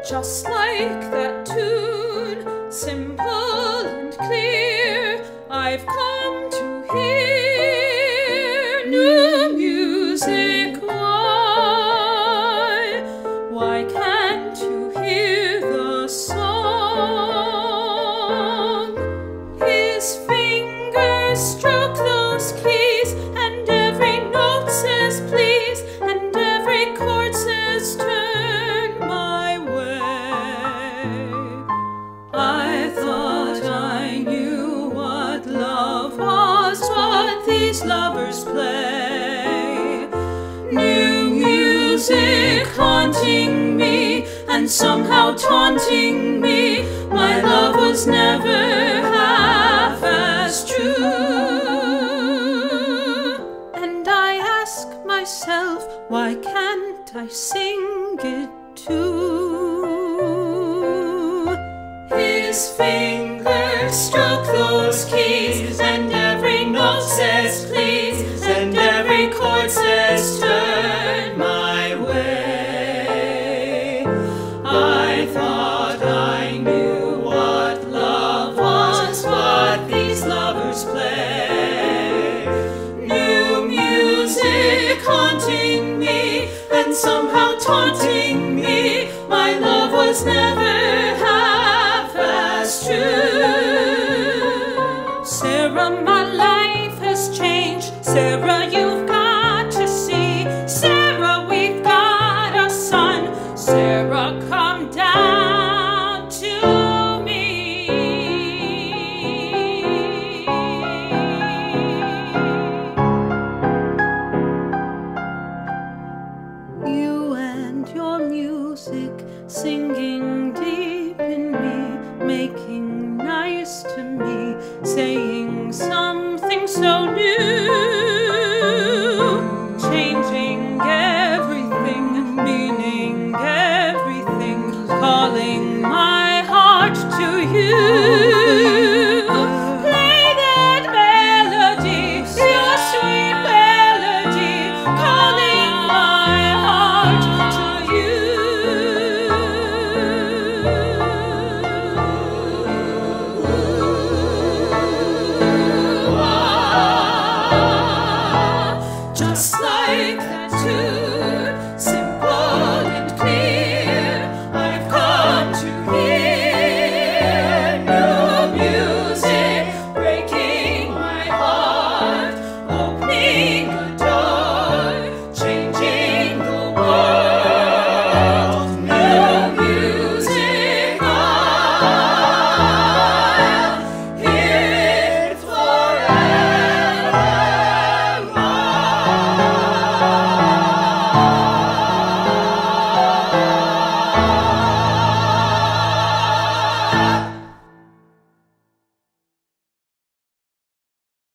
just like that tune, simple and clear, I've come to hear new music. Why can't you hear the song? His fingers stroke those keys, and every note says please, and every chord says turn my way. I thought I knew what love was, what these lovers play. New music haunting me, and somehow taunting me. My love was never half as true. And I ask myself, why can't I sing it too? His fingers stroke those keys, and every note says please, and every chord says turn my way. I thought I knew what love was, what these lovers play. New music haunting me, and somehow taunting me. My love was never half as true. Sarah, my life has changed. Sarah, you've got to see. Sarah, we've got a son. Sarah, come down to me. You and your music, singing deep in me, make